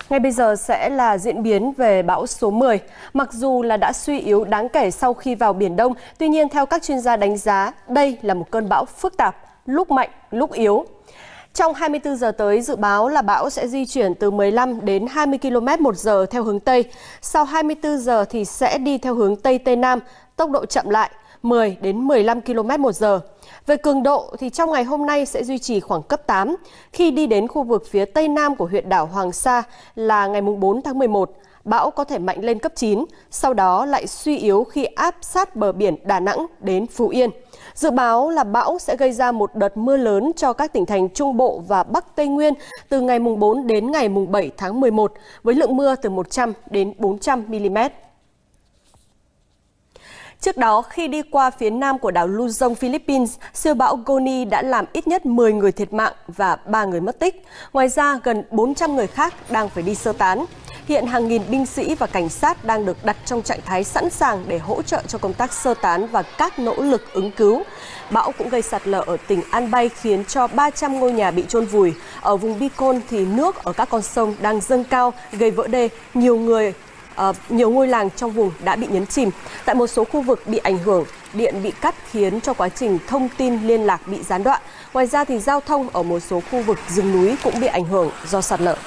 Ngay bây giờ sẽ là diễn biến về bão số 10. Mặc dù là đã suy yếu đáng kể sau khi vào Biển Đông, tuy nhiên theo các chuyên gia đánh giá, đây là một cơn bão phức tạp, lúc mạnh, lúc yếu. Trong 24 giờ tới, dự báo là bão sẽ di chuyển từ 15 đến 20 km/h theo hướng Tây. Sau 24 giờ thì sẽ đi theo hướng Tây Tây Nam, tốc độ chậm lại 10 đến 15 km/h. Về cường độ thì trong ngày hôm nay sẽ duy trì khoảng cấp 8. Khi đi đến khu vực phía Tây Nam của huyện đảo Hoàng Sa là ngày 4 tháng 11, bão có thể mạnh lên cấp 9, sau đó lại suy yếu khi áp sát bờ biển Đà Nẵng đến Phú Yên. Dự báo là bão sẽ gây ra một đợt mưa lớn cho các tỉnh thành Trung Bộ và Bắc Tây Nguyên từ ngày 4 đến ngày 7 tháng 11, với lượng mưa từ 100 đến 400 mm. Trước đó, khi đi qua phía nam của đảo Luzon, Philippines, siêu bão Goni đã làm ít nhất 10 người thiệt mạng và 3 người mất tích. Ngoài ra, gần 400 người khác đang phải đi sơ tán. Hiện hàng nghìn binh sĩ và cảnh sát đang được đặt trong trạng thái sẵn sàng để hỗ trợ cho công tác sơ tán và các nỗ lực ứng cứu. Bão cũng gây sạt lở ở tỉnh An Bay khiến cho 300 ngôi nhà bị chôn vùi. Ở vùng Bicol thì nước ở các con sông đang dâng cao, gây vỡ đê, nhiều ngôi làng trong vùng đã bị nhấn chìm. Tại một số khu vực bị ảnh hưởng, điện bị cắt khiến cho quá trình thông tin liên lạc bị gián đoạn. Ngoài ra thì giao thông ở một số khu vực rừng núi cũng bị ảnh hưởng do sạt lở.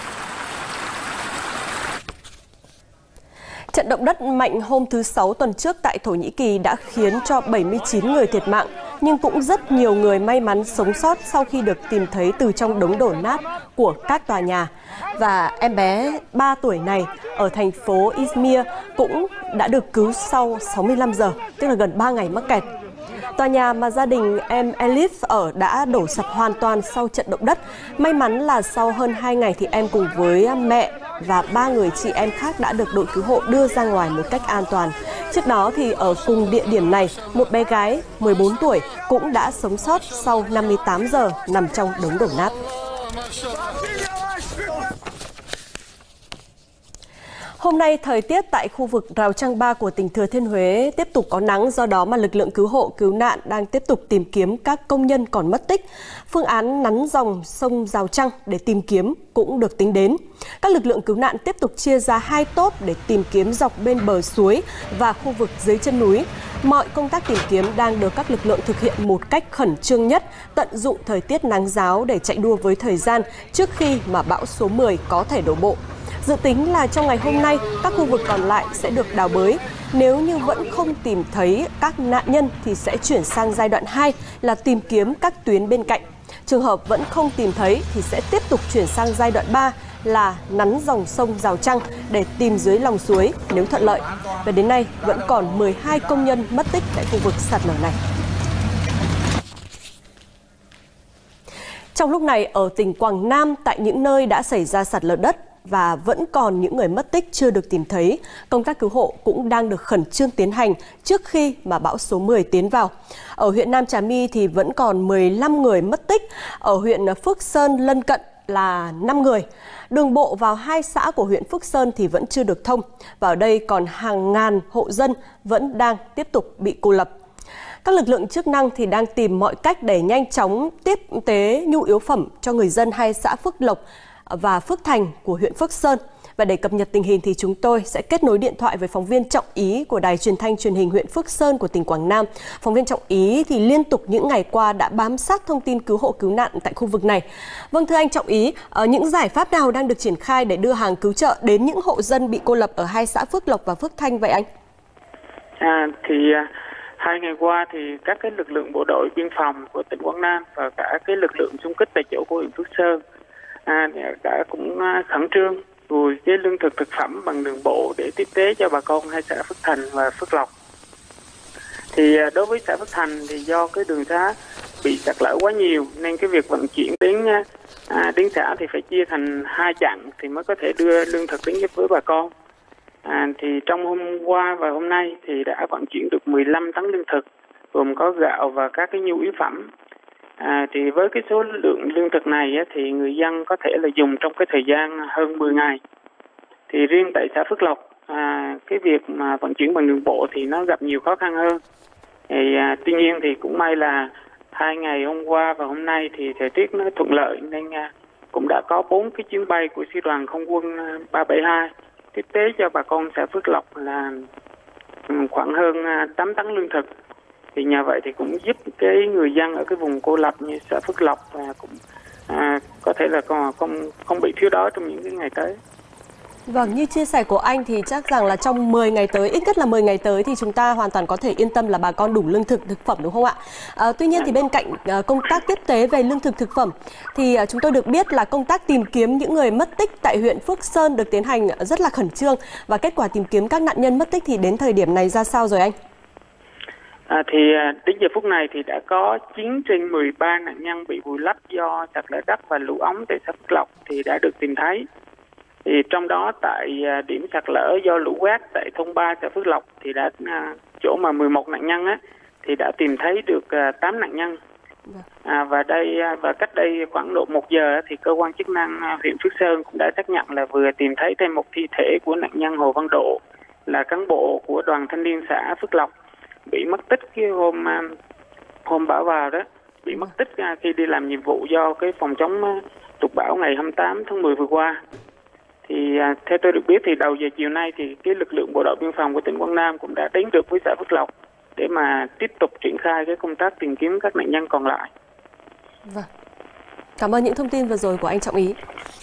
Trận động đất mạnh hôm thứ Sáu tuần trước tại Thổ Nhĩ Kỳ đã khiến cho 79 người thiệt mạng, nhưng cũng rất nhiều người may mắn sống sót sau khi được tìm thấy từ trong đống đổ nát của các tòa nhà. Và em bé 3 tuổi này ở thành phố Izmir cũng đã được cứu sau 65 giờ, tức là gần 3 ngày mắc kẹt. Tòa nhà mà gia đình em Elif ở đã đổ sập hoàn toàn sau trận động đất. May mắn là sau hơn 2 ngày thì em cùng với mẹ và 3 người chị em khác đã được đội cứu hộ đưa ra ngoài một cách an toàn. Trước đó thì ở cùng địa điểm này, một bé gái 14 tuổi cũng đã sống sót sau 58 giờ nằm trong đống đổ nát. Hôm nay, thời tiết tại khu vực Rào Trăng Ba của tỉnh Thừa Thiên Huế tiếp tục có nắng, do đó mà lực lượng cứu hộ, cứu nạn đang tiếp tục tìm kiếm các công nhân còn mất tích. Phương án nắn dòng sông Rào Trăng để tìm kiếm cũng được tính đến. Các lực lượng cứu nạn tiếp tục chia ra 2 tốp để tìm kiếm dọc bên bờ suối và khu vực dưới chân núi. Mọi công tác tìm kiếm đang được các lực lượng thực hiện một cách khẩn trương nhất, tận dụng thời tiết nắng ráo để chạy đua với thời gian trước khi mà bão số 10 có thể đổ bộ. Dự tính là trong ngày hôm nay, các khu vực còn lại sẽ được đào bới. Nếu như vẫn không tìm thấy các nạn nhân thì sẽ chuyển sang giai đoạn 2 là tìm kiếm các tuyến bên cạnh. Trường hợp vẫn không tìm thấy thì sẽ tiếp tục chuyển sang giai đoạn 3 là nắn dòng sông Rào Trăng để tìm dưới lòng suối nếu thuận lợi. Và đến nay vẫn còn 12 công nhân mất tích tại khu vực sạt lở này. Trong lúc này, ở tỉnh Quảng Nam, tại những nơi đã xảy ra sạt lở đất và vẫn còn những người mất tích chưa được tìm thấy, công tác cứu hộ cũng đang được khẩn trương tiến hành trước khi mà bão số 10 tiến vào. Ở huyện Nam Trà My thì vẫn còn 15 người mất tích, ở huyện Phước Sơn lân cận là 5 người. Đường bộ vào 2 xã của huyện Phước Sơn thì vẫn chưa được thông, và ở đây còn hàng ngàn hộ dân vẫn đang tiếp tục bị cô lập. Các lực lượng chức năng thì đang tìm mọi cách để nhanh chóng tiếp tế nhu yếu phẩm cho người dân 2 xã Phước Lộc và Phước Thành của huyện Phước Sơn. Và để cập nhật tình hình thì chúng tôi sẽ kết nối điện thoại với phóng viên Trọng Ý của Đài Truyền thanh Truyền hình huyện Phước Sơn của tỉnh Quảng Nam. Phóng viên Trọng Ý thì liên tục những ngày qua đã bám sát thông tin cứu hộ cứu nạn tại khu vực này. Vâng, thưa anh Trọng Ý, những giải pháp nào đang được triển khai để đưa hàng cứu trợ đến những hộ dân bị cô lập ở 2 xã Phước Lộc và Phước Thanh vậy anh? Hai ngày qua thì các cái lực lượng bộ đội biên phòng của tỉnh Quảng Nam và cả cái lực lượng xung kích tại chỗ của huyện Phước Sơn đã cũng khẩn trương gùi cái lương thực thực phẩm bằng đường bộ để tiếp tế cho bà con 2 xã Phước Thành và Phước Lộc. Thì đối với xã Phước Thành thì do cái đường xá bị sạt lở quá nhiều nên cái việc vận chuyển đến xã thì phải chia thành 2 chặng thì mới có thể đưa lương thực đến với bà con. Thì trong hôm qua và hôm nay thì đã vận chuyển được 15 tấn lương thực gồm có gạo và các cái nhu yếu phẩm. Thì với cái số lượng lương thực này thì người dân có thể là dùng trong cái thời gian hơn 10 ngày. Thì riêng tại xã Phước Lộc, cái việc mà vận chuyển bằng đường bộ thì nó gặp nhiều khó khăn hơn. Tuy nhiên thì cũng may là 2 ngày hôm qua và hôm nay thì thời tiết nó thuận lợi nên cũng đã có 4 cái chuyến bay của sư đoàn không quân 372 tiếp tế cho bà con xã Phước Lộc là khoảng hơn 8 tấn lương thực. Thì nhờ vậy thì cũng giúp cái người dân ở cái vùng cô lập như xã Phước Lộc và cũng có thể là không bị thiếu đói trong những cái ngày tới. Vâng, như chia sẻ của anh thì chắc rằng là trong 10 ngày tới, ít nhất là 10 ngày tới thì chúng ta hoàn toàn có thể yên tâm là bà con đủ lương thực, thực phẩm đúng không ạ? Tuy nhiên thì bên cạnh công tác tiếp tế về lương thực, thực phẩm thì chúng tôi được biết là công tác tìm kiếm những người mất tích tại huyện Phước Sơn được tiến hành rất là khẩn trương, và kết quả tìm kiếm các nạn nhân mất tích thì đến thời điểm này ra sao rồi anh? Đến giờ phút này thì đã có 9 trên 13 nạn nhân bị vùi lấp do sạt lở đất và lũ ống tại xã Phước Lộc thì đã được tìm thấy. Thì trong đó tại điểm sạt lở do lũ quét tại thôn 3 xã Phước Lộc thì đã chỗ mà 11 nạn nhân thì đã tìm thấy được 8 nạn nhân. Và cách đây khoảng độ 1 giờ thì cơ quan chức năng huyện Phước Sơn cũng đã xác nhận là vừa tìm thấy thêm một thi thể của nạn nhân Hồ Văn Độ, là cán bộ của đoàn thanh niên xã Phước Lộc, bị mất tích cái hôm bão vào đó, bị mất tích khi đi làm nhiệm vụ do cái phòng chống lụt bão ngày 28 tháng 10 vừa qua. Thì theo tôi được biết thì đầu giờ chiều nay thì cái lực lượng bộ đội biên phòng của tỉnh Quảng Nam cũng đã đến được với xã Phước Lộc để mà tiếp tục triển khai cái công tác tìm kiếm các nạn nhân còn lại. Vâng. Cảm ơn những thông tin vừa rồi của anh Trọng Ý.